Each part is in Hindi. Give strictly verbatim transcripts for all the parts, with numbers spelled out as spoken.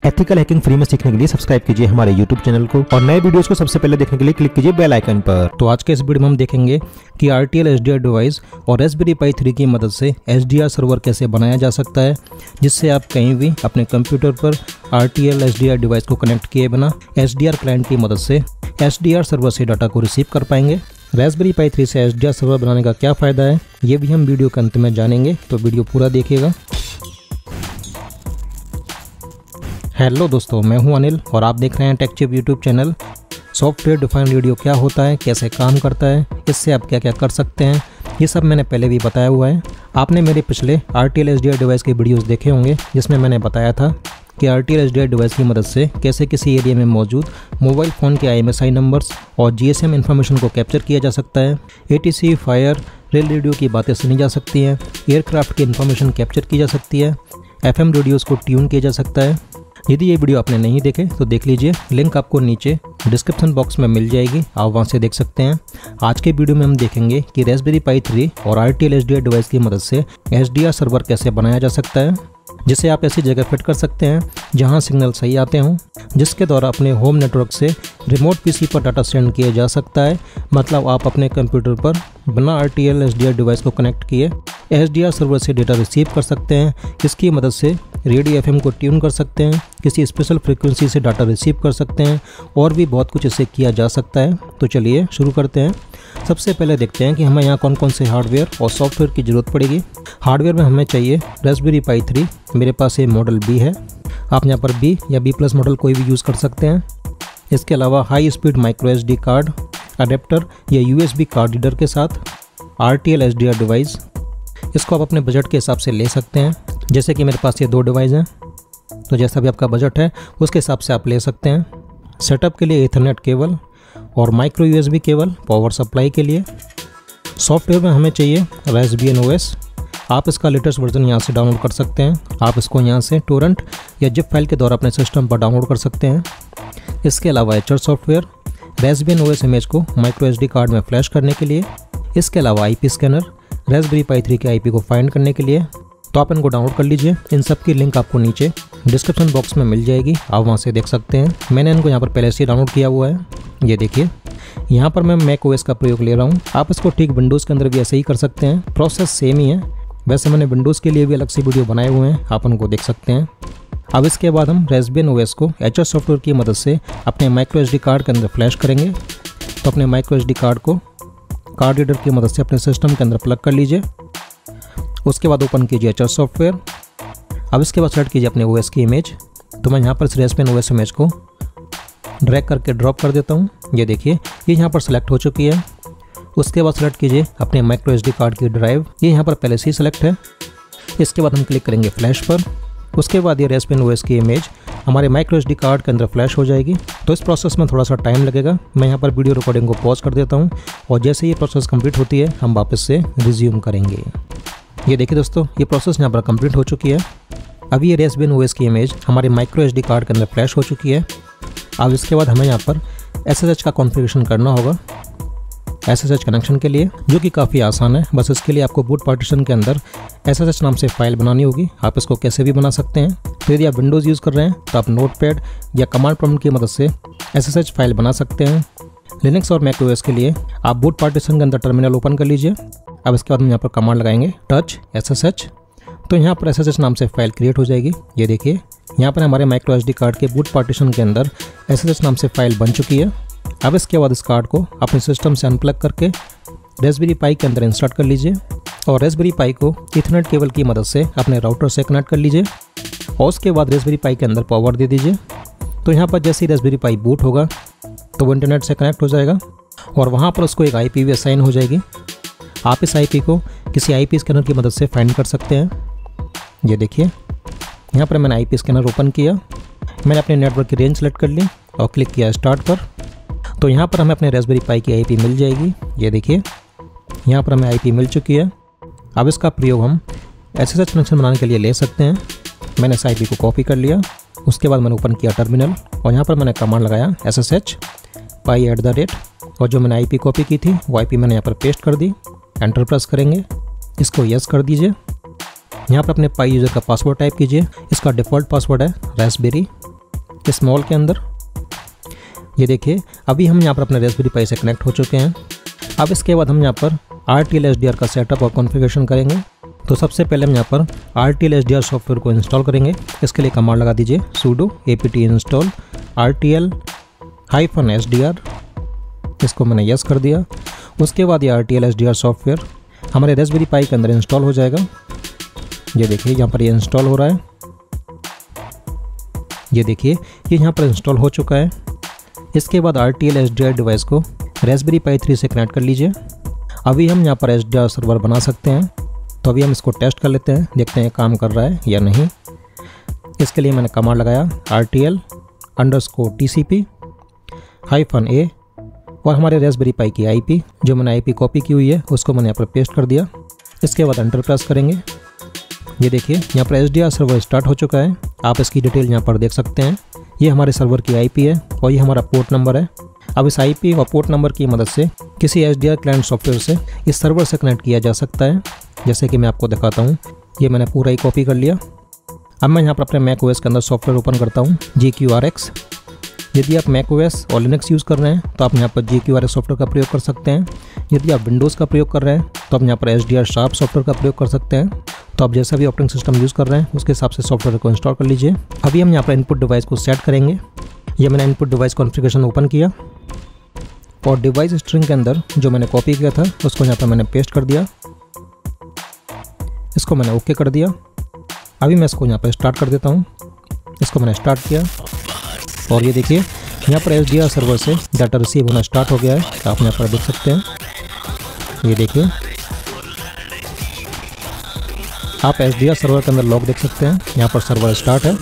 एथिकल हैकिंग फ्री में सीखने के लिए सब्सक्राइब कीजिए हमारे यूट्यूब चैनल को और नए वीडियोस को सबसे पहले देखने के लिए क्लिक कीजिए बेल आइकन पर। तो आज के इस वीडियो में हम देखेंगे कि R T L S D R device और रास्पबेरी पाई थ्री की मदद से एस डी आर सर्वर कैसे बनाया जा सकता है, जिससे आप कहीं भी अपने कंप्यूटर पर R T L S D R device को कनेक्ट किए बिना एस डी आर क्लाइंट की मदद से एस डी आर सर्वर से डाटा को रिसीव कर पाएंगे। रास्पबेरी पाई थ्री से एस डी आर सर्वर बनाने का क्या फ़ायदा है, ये भी हम वीडियो के अंत में जानेंगे, तो वीडियो पूरा देखिएगा। हेलो दोस्तों, मैं हूं अनिल और आप देख रहे हैं TechChip YouTube channel. Software defined radio क्या होता है, कैसे काम करता है, इससे आप क्या क्या कर सकते हैं, ये सब मैंने पहले भी बताया हुआ है। आपने मेरे पिछले R T L S D R device के वीडियोस देखे होंगे, जिसमें मैंने बताया था कि R T L S D R device की मदद से कैसे किसी एरिया में मौजूद मोबाइल फ़ोन के I M S I numbers और जी एस एम इन्फॉर्मेशन को कैप्चर किया जा सकता है। A T C, fire, rail radio की बातें सुनी जा सकती हैं, एयरक्राफ्ट की इन्फॉर्मेशन कैप्चर की जा सकती है, एफ एम रेडियोज़ को ट्यून किया जा सकता है। यदि ये वीडियो आपने नहीं देखे तो देख लीजिए, लिंक आपको नीचे डिस्क्रिप्शन बॉक्स में मिल जाएगी, आप वहां से देख सकते हैं। आज के वीडियो में हम देखेंगे कि रास्पबेरी पाई थ्री और R T L S D R device की मदद से एस डी आर सर्वर कैसे बनाया जा सकता है, जिसे आप ऐसी जगह फिट कर सकते हैं जहां सिग्नल सही आते हों, जिसके द्वारा अपने होम नेटवर्क से रिमोट पीसी पर डाटा सेंड किया जा सकता है। मतलब आप अपने कंप्यूटर पर बिना R T L S D R device को कनेक्ट किए एस डी आर सर्वर से डेटा रिसीव कर सकते हैं। इसकी मदद से रेडियो एफ एम को ट्यून कर सकते हैं, किसी स्पेशल फ्रिक्वेंसी से डाटा रिसीव कर सकते हैं और भी बहुत कुछ इससे किया जा सकता है। तो चलिए शुरू करते हैं। सबसे पहले देखते हैं कि हमें यहाँ कौन कौन से हार्डवेयर और सॉफ्टवेयर की ज़रूरत पड़ेगी। हार्डवेयर में हमें चाहिए रास्पबेरी पाई थ्री, मेरे पास ये मॉडल बी है, आप यहाँ पर बी या बी प्लस मॉडल कोई भी यूज़ कर सकते हैं। इसके अलावा high speed micro S D card, adapter या U S B card reader के साथ R T L S D R device, इसको आप अपने बजट के हिसाब से ले सकते हैं। जैसे कि मेरे पास ये दो डिवाइस हैं, तो जैसा भी आपका बजट है उसके हिसाब से आप ले सकते हैं। सेटअप के लिए ईथरनेट केबल और micro U S B cable power supply के लिए। सॉफ्टवेयर में हमें चाहिए रास्पबेरी ओ एस, आप इसका लेटेस्ट वर्जन यहाँ से डाउनलोड कर सकते हैं। आप इसको यहाँ से टोरेंट या जिप फाइल के द्वारा अपने सिस्टम पर डाउनलोड कर सकते हैं। इसके अलावा H R software, Raspberry O S image को माइक्रो एस डी कार्ड में फ्लैश करने के लिए। इसके अलावा I P scanner, Raspberry Pi three के आई पी को फाइंड करने के लिए। तो आप इनको डाउनलोड कर लीजिए। इन सब की लिंक आपको नीचे डिस्क्रिप्शन बॉक्स में मिल जाएगी, आप वहाँ से देख सकते हैं। मैंने इनको यहाँ पर पहले से डाउनलोड किया हुआ है, ये देखिए। यहाँ पर मैं मैक ओ एस का प्रयोग ले रहा हूँ, आप इसको ठीक विंडोज़ के अंदर भी ऐसे ही कर सकते हैं, प्रोसेस सेम ही है। वैसे मैंने विंडोज़ के लिए भी अलग से वीडियो बनाए हुए हैं, आप उनको देख सकते हैं। अब इसके बाद हम रास्पबेरी ओ एस को एच आर सॉफ्टवेयर की मदद से अपने माइक्रो एस डी कार्ड के अंदर फ्लैश करेंगे। तो अपने माइक्रो एस डी कार्ड को कार्ड रीडर की मदद से अपने सिस्टम के अंदर प्लग कर लीजिए। उसके बाद ओपन कीजिए एच आर सॉफ्टवेयर। अब इसके बाद सेलेक्ट कीजिए अपने ओ एस की इमेज। तो मैं यहाँ पर इस रास्पबेरी ओ एस इमेज को ड्रैग करके ड्रॉप कर देता हूँ, ये देखिए ये यहाँ पर सेलेक्ट हो चुकी है। उसके बाद सेलेक्ट कीजिए अपने माइक्रो एस डी कार्ड की ड्राइव, ये यहाँ पर पहले से ही सेलेक्ट है। इसके बाद हम क्लिक करेंगे फ्लैश पर। उसके बाद ये रास्पबेरी ओ एस की इमेज हमारे माइक्रो एस डी कार्ड के अंदर फ्लैश हो जाएगी। तो इस प्रोसेस में थोड़ा सा टाइम लगेगा, मैं यहाँ पर वीडियो रिकॉर्डिंग को पॉज कर देता हूँ और जैसे ये प्रोसेस कंप्लीट होती है हम वापस से रिज्यूम करेंगे। ये देखिए दोस्तों, ये प्रोसेस यहाँ पर कंप्लीट हो चुकी है। अभी ये रास्पबेरी ओ एस की इमेज हमारे माइक्रो एस डी कार्ड के अंदर फ्लैश हो चुकी है। अब इसके बाद हमें यहाँ पर एस एस एच का कॉन्फ़िगरेशन करना होगा एस एस एच कनेक्शन के लिए, जो कि काफ़ी आसान है। बस इसके लिए आपको बूट पार्टीशन के अंदर एस एस एच नाम से फाइल बनानी होगी। आप इसको कैसे भी बना सकते हैं। तो यदि आप विंडोज़ यूज़ कर रहे हैं तो आप नोटपैड या कमांड प्रॉम्प्ट की मदद से एस एस एच फाइल बना सकते हैं। लिनक्स और मैक ओ एस के लिए आप बूट पार्टीशन के अंदर टर्मिनल ओपन कर लीजिए। अब इसके बाद हम यहाँ पर कमांड लगाएंगे टच एस एस एच, तो यहाँ पर एस एस एच नाम से फाइल क्रिएट हो जाएगी। ये देखिए यहाँ पर हमारे माइक्रो एस डी कार्ड के बूट पार्टीशन के अंदर एस एस एच नाम से फाइल बन चुकी है। अब इसके बाद इस कार्ड को अपने सिस्टम से अनप्लग करके रास्पबेरी पाई के अंदर इंस्टॉल कर लीजिए और रास्पबेरी पाई को ईथरनेट केबल की मदद से अपने राउटर से कनेक्ट कर लीजिए और उसके बाद रास्पबेरी पाई के अंदर पावर दे दीजिए। तो यहाँ पर जैसे ही रास्पबेरी पाई बूट होगा तो वो इंटरनेट से कनेक्ट हो जाएगा और वहाँ पर उसको एक आई पी भी असाइन हो जाएगी। आप इस आई पी को किसी आई पी स्कैनर की मदद से फाइंड कर सकते हैं। ये देखिए यहाँ पर मैंने आई पी स्कैनर ओपन किया, मैंने अपने नेटवर्क की रेंज सेलेक्ट कर ली और क्लिक किया स्टार्ट पर। तो यहाँ पर हमें अपने रास्पबेरी पाई की आई पी मिल जाएगी। ये देखिए यहाँ पर हमें आई पी मिल चुकी है। अब इसका प्रयोग हम एस एस एच कनेक्शन बनाने के लिए ले सकते हैं। मैंने इस आई पी को कॉपी कर लिया, उसके बाद मैंने ओपन किया टर्मिनल और यहाँ पर मैंने कमांड लगाया S S H Pi at the rate, और जो मैंने आई पी कॉपी की थी वो आई पी मैंने यहाँ पर पेस्ट कर दी। एंटर प्रेस करेंगे, इसको यस कर दीजिए। यहाँ पर अपने पाई यूज़र का पासवर्ड टाइप कीजिए। इसका डिफ़ॉल्ट पासवर्ड है रास्पबेरी। स्मॉल के अंदर। ये देखिए अभी हम यहाँ पर अपने रास्पबेरी पाई से कनेक्ट हो चुके हैं। अब इसके बाद हम यहाँ पर R T L S D R का सेटअप और कॉन्फ़िगरेशन करेंगे। तो सबसे पहले हम यहाँ पर R T L S D R software को इंस्टॉल करेंगे। इसके लिए कमांड लगा दीजिए sudo apt install R T L S D R. इसको मैंने यस कर दिया। उसके बाद ये R T L S D R software हमारे रास्पबेरी पाई के अंदर इंस्टॉल हो जाएगा। ये देखिए यहाँ पर ये इंस्टॉल हो रहा है। ये देखिए ये यहाँ पर इंस्टॉल हो चुका है। इसके बाद R T L S D R device को रास्पबेरी पाई थ्री से कनेक्ट कर लीजिए। अभी हम यहाँ पर एस डी आर सर्वर बना सकते हैं। तो अभी हम इसको टेस्ट कर लेते हैं, देखते हैं काम कर रहा है या नहीं। इसके लिए मैंने कमांड लगाया R T L underscore T C P hyphen A और हमारे रास्पबेरी पाई की आई पी जो मैंने आई पी कॉपी की हुई है उसको मैंने यहाँ पर पेस्ट कर दिया। इसके बाद एंटर प्रेस करेंगे। ये देखिए यहाँ पर S D R server start हो चुका है। आप इसकी डिटेल यहाँ पर देख सकते हैं। ये हमारे सर्वर की आई पी है और ये हमारा पोर्ट नंबर है। अब इस आई पी और पोर्ट नंबर की मदद से किसी S D R client software से इस सर्वर से कनेक्ट किया जा सकता है। जैसे कि मैं आपको दिखाता हूँ, ये मैंने पूरा ही कॉपी कर लिया। अब मैं यहाँ पर अपने मैक ओएस के अंदर सॉफ्टवेयर ओपन करता हूँ जी क्यू आर एक्स। यदि आप मैक ओएस और लिनक्स यूज़ कर रहे हैं तो आप यहाँ पर G Q R X software का प्रयोग कर सकते हैं। यदि आप विंडोज़ का प्रयोग कर रहे हैं तो आप यहाँ पर S D R sharp software का प्रयोग कर सकते हैं। तो आप जैसा भी ऑपरेटिंग सिस्टम यूज़ कर रहे हैं उसके हिसाब से सॉफ्टवेयर को इंस्टॉल कर लीजिए। अभी हम यहाँ पर इनपुट डिवाइस को सेट करेंगे। ये मैंने इनपुट डिवाइस कॉन्फ़िगरेशन ओपन किया और डिवाइस स्ट्रिंग के अंदर जो मैंने कॉपी किया था उसको यहाँ पर मैंने पेस्ट कर दिया। इसको मैंने ओके कर दिया। अभी मैं इसको यहाँ पर स्टार्ट कर देता हूँ। इसको मैंने स्टार्ट किया और ये देखिए यहाँ पर एस डी आर सर्वर से डाटा रिसीव होना स्टार्ट हो गया है। आप यहाँ पर देख सकते हैं। ये देखिए आप एस डी आर सर्वर के अंदर लॉग देख सकते हैं। यहाँ पर सर्वर स्टार्ट है।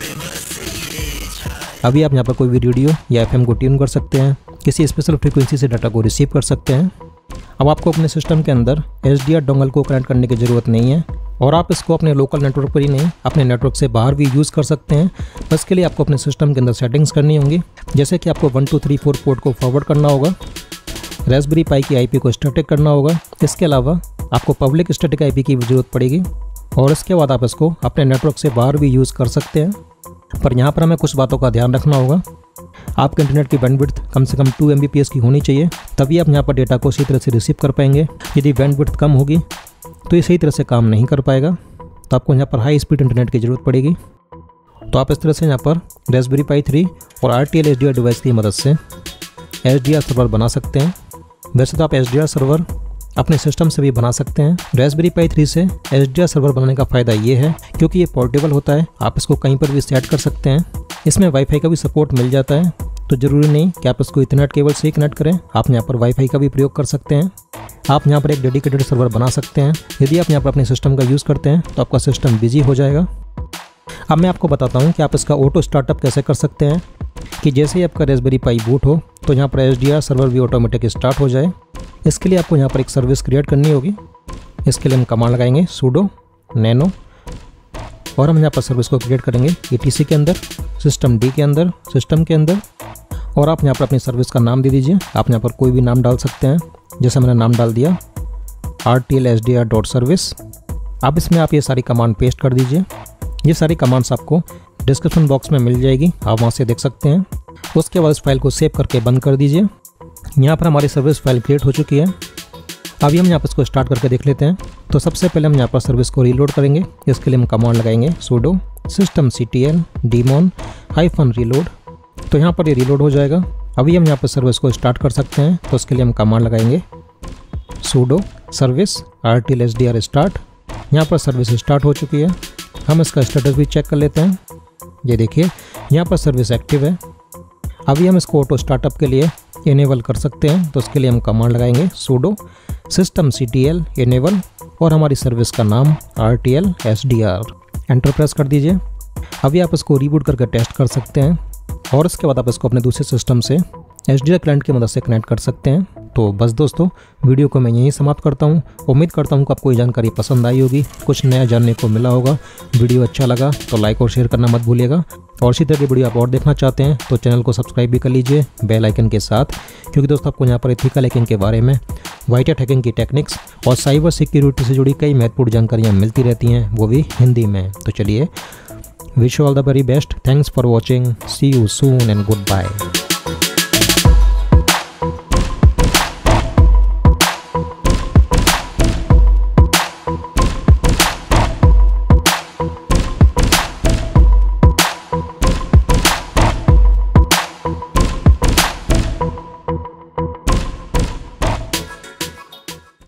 अभी आप यहाँ पर कोई भी रेडियो या एफ एम को ट्यून कर सकते हैं, किसी स्पेशल फ्रीक्वेंसी से डाटा को रिसीव कर सकते हैं। अब आपको अपने सिस्टम के अंदर एस डी आर डोंगल को कनेक्ट करने की ज़रूरत नहीं है और आप इसको अपने लोकल नेटवर्क पर ही नहीं अपने नेटवर्क से बाहर भी यूज़ कर सकते हैं। बस के लिए आपको अपने सिस्टम के अंदर सेटिंग्स करनी होंगी। जैसे कि आपको one two three four port को फॉरवर्ड करना होगा, रास्पबेरी पाई की आई पी को स्टैटिक करना होगा। इसके अलावा आपको पब्लिक स्टैटिक आई पी की भी ज़रूरत पड़ेगी और इसके बाद आप इसको अपने नेटवर्क से बाहर भी यूज़ कर सकते हैं। पर यहाँ पर हमें कुछ बातों का ध्यान रखना होगा। आपके इंटरनेट की बैंडविड्थ कम से कम two M B P S की होनी चाहिए, तभी आप यहाँ पर डेटा को सही तरह से रिसीव कर पाएंगे। यदि बैंडविड्थ कम होगी तो ये सही तरह से काम नहीं कर पाएगा। तो आपको यहाँ पर हाई स्पीड इंटरनेट की ज़रूरत पड़ेगी। तो आप इस तरह से यहाँ पर रास्पबेरी पाई थ्री और R T L S D R device की मदद से एस डी आर सर्वर बना सकते हैं। वैसे तो आप एस डी आर सर्वर अपने सिस्टम से भी बना सकते हैं। रास्पबेरी पाई थ्री से एस डी आर सर्वर बनाने का फ़ायदा ये है क्योंकि ये पोर्टेबल होता है। आप इसको कहीं पर भी सेट कर सकते हैं। इसमें वाईफाई का भी सपोर्ट मिल जाता है। तो ज़रूरी नहीं कि आप इसको इथरनेट केबल से ही कनेक्ट करें, आप यहाँ पर वाईफाई का भी प्रयोग कर सकते हैं। आप यहाँ पर एक डेडिकेटेड सर्वर बना सकते हैं। यदि आप यहाँ पर अपने सिस्टम का यूज़ करते हैं तो आपका सिस्टम बिजी हो जाएगा। अब मैं आपको बताता हूँ कि आप इसका ऑटो स्टार्टअप कैसे कर सकते हैं कि जैसे ही आपका रास्पबेरी पाई बूट हो तो यहाँ पर एस डी आर सर्वर भी ऑटोमेटिक स्टार्ट हो जाए। इसके लिए आपको यहाँ पर एक सर्विस क्रिएट करनी होगी। इसके लिए हम कमांड लगाएंगे sudo nano और हम यहाँ पर सर्विस को क्रिएट करेंगे ई टी सी के अंदर, सिस्टम डी के अंदर, सिस्टम के अंदर। और आप यहाँ पर अपनी सर्विस का नाम दे दीजिए। आप यहाँ पर कोई भी नाम डाल सकते हैं। जैसे मैंने नाम डाल दिया R T L S D R dot service. अब इसमें आप ये सारी कमांड पेस्ट कर दीजिए। ये सारी कमांड्स आपको डिस्क्रिप्शन बॉक्स में मिल जाएगी, आप वहाँ से देख सकते हैं। उसके बाद इस फाइल को सेव करके बंद कर दीजिए। यहाँ पर हमारी सर्विस फाइल क्रिएट हो चुकी है। अभी हम यहाँ पर इसको स्टार्ट करके देख लेते हैं। तो सबसे पहले हम यहाँ पर सर्विस को रीलोड करेंगे। इसके लिए हम कमांड लगाएंगे sudo systemctl daemon hyphen reload। तो यहाँ पर ये रीलोड हो जाएगा। अभी हम यहाँ पर सर्विस को स्टार्ट कर सकते हैं। तो उसके लिए हम कमांड लगाएंगे sudo service R T L S D R start। यहाँ पर सर्विस स्टार्ट हो चुकी है। हम इसका स्टेटस भी चेक कर लेते हैं। ये देखिए यहाँ पर सर्विस एक्टिव है। अभी हम इसको ऑटो स्टार्टअप के लिए इनेबल कर सकते हैं। तो उसके लिए हम कमांड लगाएंगे sudo systemctl enable और हमारी सर्विस का नाम R T L S D R। Enter press कर दीजिए। अभी आप इसको रीबूट करके टेस्ट कर सकते हैं और इसके बाद आप इसको अपने दूसरे सिस्टम से एस डी आर क्लाइंट की मदद से कनेक्ट कर सकते हैं। तो बस दोस्तों, वीडियो को मैं यहीं समाप्त करता हूँ। उम्मीद करता हूँ कि आपको ये जानकारी पसंद आई होगी, कुछ नया जानने को मिला होगा। वीडियो अच्छा लगा तो लाइक और शेयर करना मत भूलिएगा। और इसी तरह की वीडियो आप और देखना चाहते हैं तो चैनल को सब्सक्राइब भी कर लीजिए बेल आइकन के साथ, क्योंकि दोस्तों आपको यहाँ पर एथिकल हैकिंग के बारे में, व्हाइट हैट हैकिंग की टेक्निक्स और साइबर सिक्योरिटी से जुड़ी कई महत्वपूर्ण जानकारियाँ मिलती रहती हैं, वो भी हिंदी में। तो चलिए wish you all the very best. Thanks for watching, see you soon and good bye.